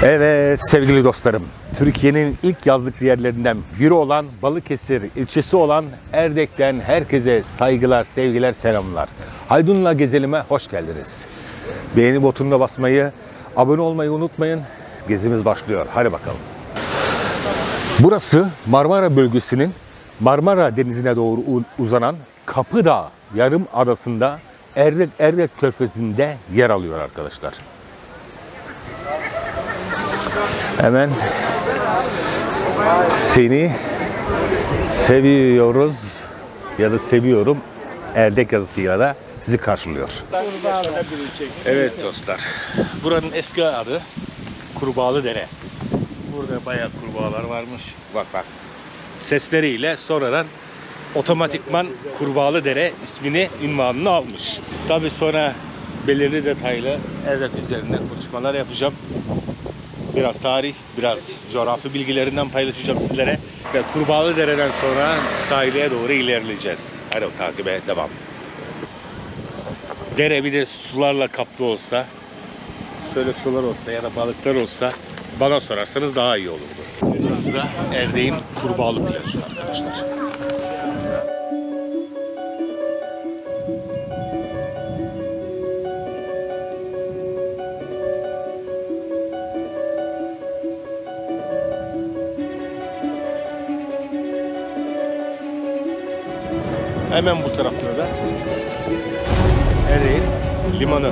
Evet sevgili dostlarım, Türkiye'nin ilk yazlık yerlerinden biri olan Balıkesir ilçesi olan Erdek'ten herkese saygılar, sevgiler, selamlar. Haldun'la Gezelim'e hoş geldiniz. Beğeni butonuna basmayı, abone olmayı unutmayın. Gezimiz başlıyor. Hadi bakalım. Burası Marmara bölgesinin Marmara Denizi'ne doğru uzanan Kapıdağ Yarımadası'nda Erdek Körfezi'nde yer alıyor arkadaşlar. Hemen seni seviyoruz ya da seviyorum Erdek yazısıyla da sizi karşılıyor. Evet dostlar, buranın eski adı Kurbağalı Dere. Burada bayağı kurbağalar varmış. Bak sesleriyle sonradan otomatikman Kurbağalı Dere ismini, ünvanını almış. Tabi sonra belirli detaylı Erdek üzerinde konuşmalar yapacağım. Biraz tarih, biraz coğrafi bilgilerinden paylaşacağım sizlere. Ve Kurbağalı Dere'den sonra sahile doğru ilerleyeceğiz. Hadi takibe devam. Dere bir de sularla kaplı olsa, şöyle sular olsa ya da balıklar olsa bana sorarsanız daha iyi olurdu. Burası da Erdek'in Kurbağalı plajı arkadaşlar. Hemen bu tarafta da Erdek'in limanı.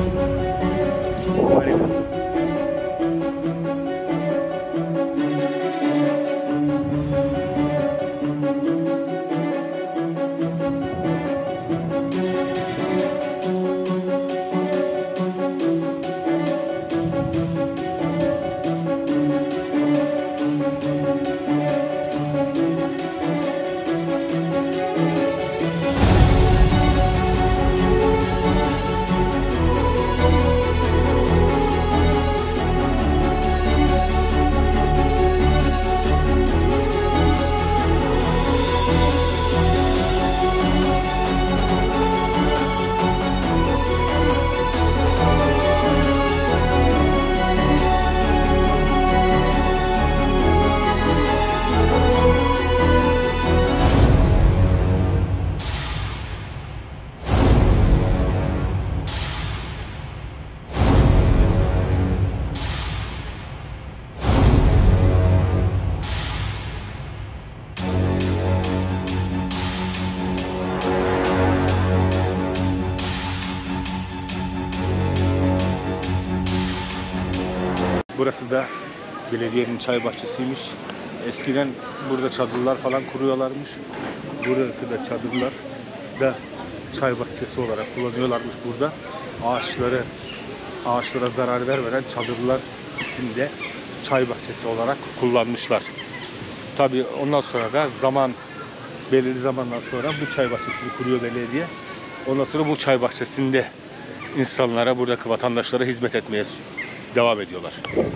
Burası da belediyenin çay bahçesiymiş. Eskiden burada çadırlar falan kuruyorlarmış. Buradaki de çadırlar da çay bahçesi olarak kullanıyorlarmış burada. Ağaçlara zarar vermeden çadırlar içinde çay bahçesi olarak kullanmışlar. Tabii ondan sonra da belirli zamandan sonra bu çay bahçesini kuruyor belediye. Ondan sonra bu çay bahçesinde insanlara, buradaki vatandaşlara hizmet etmeye devam ediyorlar.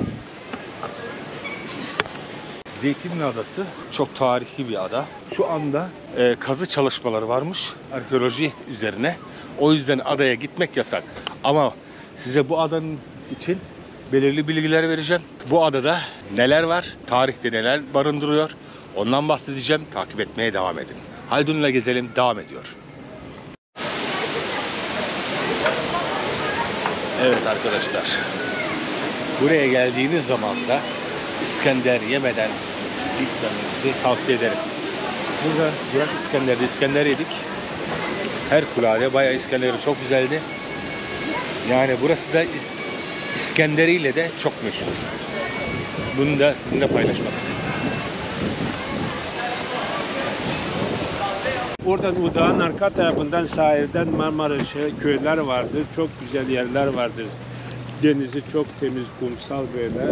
Zeytinli Adası çok tarihi bir ada. Şu anda kazı çalışmaları varmış arkeoloji üzerine. O yüzden adaya gitmek yasak. Ama size bu adanın için belirli bilgiler vereceğim. Bu adada neler var, tarihte neler barındırıyor, ondan bahsedeceğim. Takip etmeye devam edin. Haldun'la Gezelim devam ediyor. Evet arkadaşlar, buraya geldiğiniz zaman da İskender yemeden gitmenizi tavsiye ederim. Burada Burak İskender'de İskender yedik. Harikulade, bayağı İskender'i çok güzeldi. Yani burası da İskenderiyle de çok meşhur. Bunu da sizinle paylaşmak istedim. Oradan Udağ'ın arka tarafından sahilden Marmara köyler vardır. Çok güzel yerler vardır. Denizi çok temiz, kumsal böyle.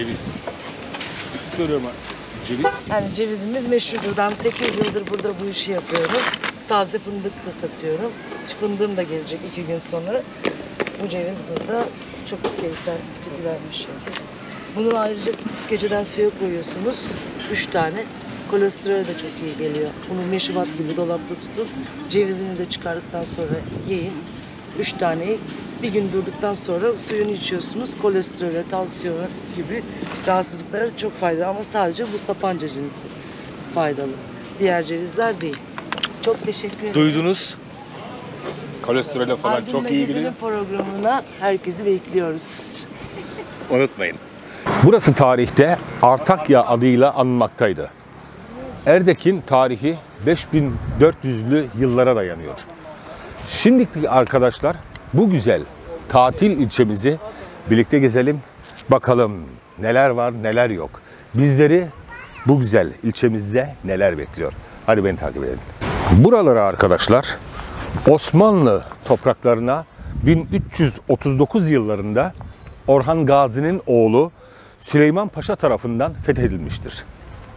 ceviz. Görüyorum ceviz. Yani cevizimiz meşhurdur. Ben 8 yıldır burada bu işi yapıyorum. Taze fındık da satıyorum. Fındığım da gelecek 2 gün sonra. Bu ceviz burada çok keyifli tüketilen bir şey. Bunu ayrıca geceden suya koyuyorsunuz. 3 tane. Kolesterole de çok iyi geliyor. Bunu meşrubat gibi dolapta tutun. Cevizini de çıkardıktan sonra yiyin. 3 taneyi bir gün durduktan sonra suyunu içiyorsunuz. Kolesterole, tansiyona gibi rahatsızlıklara çok faydalı ama sadece bu Sapanca cinsi faydalı. Diğer cevizler değil. Çok teşekkür ederim. Duydunuz. Kolesterole falan Ardın çok iyi Magazinin geliyor. programına herkesi bekliyoruz. Unutmayın. Burası tarihte Artakya adıyla anılmaktaydı. Erdek'in tarihi 5400'lü yıllara dayanıyor. Şimdiki arkadaşlar bu güzel tatil ilçemizi birlikte gezelim. Bakalım neler var neler yok. Bizleri bu güzel ilçemizde neler bekliyor. Hadi beni takip edin. Buralara arkadaşlar Osmanlı topraklarına 1339 yıllarında Orhan Gazi'nin oğlu Süleyman Paşa tarafından fethedilmiştir.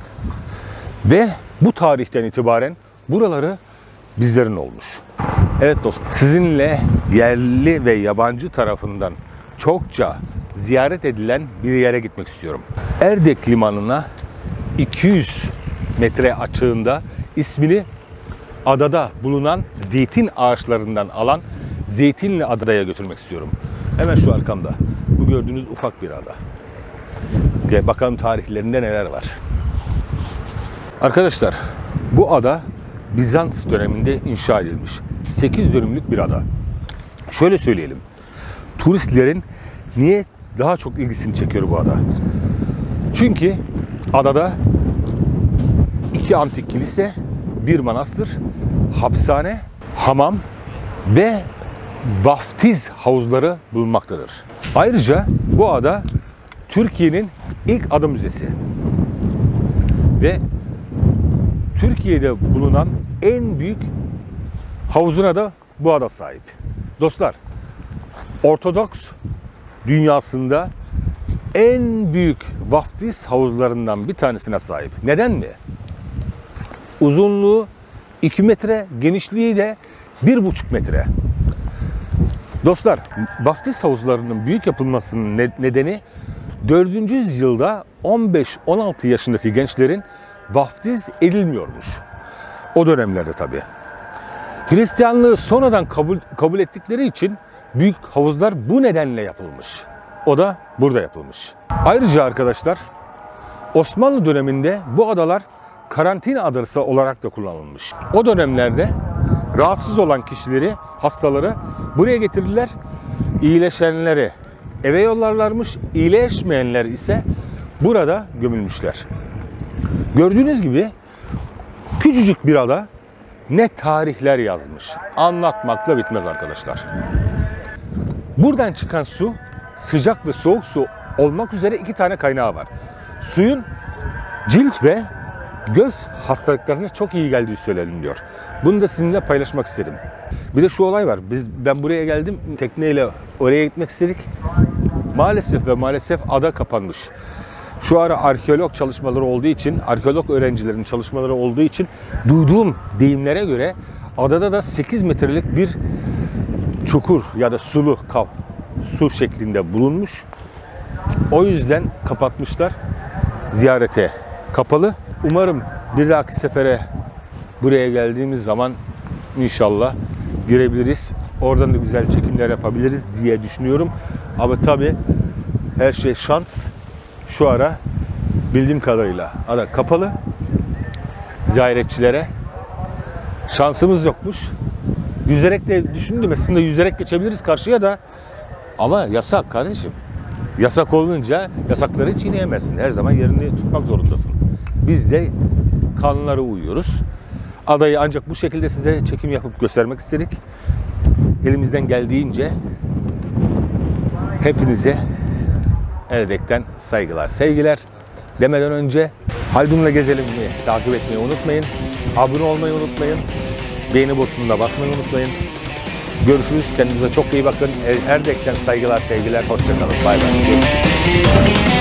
Ve bu tarihten itibaren buraları bizlerin olmuş. Evet dostlar, sizinle yerli ve yabancı tarafından çokça ziyaret edilen bir yere gitmek istiyorum. Erdek limanına 200 metre açığında ismini adada bulunan zeytin ağaçlarından alan Zeytinli Adaya götürmek istiyorum. Hemen şu arkamda. Bu gördüğünüz ufak bir ada. Gel bakalım tarihlerinde neler var. Arkadaşlar bu ada Bizans döneminde inşa edilmiş. 8 dönümlük bir ada. Şöyle söyleyelim. Turistlerin niye daha çok ilgisini çekiyor bu ada? Çünkü adada 2 antik kilise, 1 manastır, hapishane, hamam ve vaftiz havuzları bulunmaktadır. Ayrıca bu ada Türkiye'nin ilk ada müzesi ve Türkiye'de bulunan en büyük havuzuna da bu ada sahip. Dostlar, Ortodoks dünyasında en büyük vaftiz havuzlarından bir tanesine sahip. Neden mi? Uzunluğu 2 metre, genişliği de 1,5 metre. Dostlar, vaftiz havuzlarının büyük yapılmasının nedeni 4. yüzyılda 15-16 yaşındaki gençlerin vaftiz edilmiyormuş. O dönemlerde tabii. Hristiyanlığı sonradan kabul ettikleri için büyük havuzlar bu nedenle yapılmış. O da burada yapılmış. Ayrıca arkadaşlar Osmanlı döneminde bu adalar karantina adası olarak da kullanılmış. O dönemlerde rahatsız olan kişileri, hastaları buraya getirirler. İyileşenleri eve yollarlarmış. İyileşmeyenler ise burada gömülmüşler. Gördüğünüz gibi küçücük bir ada ne tarihler yazmış. Anlatmakla bitmez arkadaşlar. Buradan çıkan su sıcak ve soğuk su olmak üzere 2 tane kaynağı var. Suyun cilt ve göz hastalıklarına çok iyi geldiği söyleniliyor. Bunu da sizinle paylaşmak istedim. Bir de şu olay var. Ben buraya geldim. Tekneyle oraya gitmek istedik. Maalesef ada kapanmış. Şu ara arkeolog çalışmaları olduğu için, arkeolog öğrencilerin çalışmaları olduğu için duyduğum deyimlere göre adada da 8 metrelik bir çukur ya da sulu su şeklinde bulunmuş. O yüzden kapatmışlar. Ziyarete kapalı. Umarım bir dahaki sefere buraya geldiğimiz zaman inşallah girebiliriz. Oradan da güzel çekimler yapabiliriz diye düşünüyorum. Ama tabii her şey şans. Şu ara bildiğim kadarıyla ada kapalı. Ziyaretçilere şansımız yokmuş. Yüzerek de düşündüm. Aslında yüzerek geçebiliriz karşıya da. Ama yasak kardeşim. Yasak olunca yasakları çiğneyemezsin. Her zaman yerini tutmak zorundasın. Biz de kanunlara uyuyoruz. Adayı ancak bu şekilde size çekim yapıp göstermek istedik. Elimizden geldiğince hepinize Erdek'ten saygılar, sevgiler demeden önce Haldun'la Gezelim'i takip etmeyi unutmayın. Abone olmayı unutmayın. Beğeni butonuna basmayı unutmayın. Görüşürüz. Kendinize çok iyi bakın. Erdek'ten saygılar, sevgiler. Hoşça kalın. Bay bay.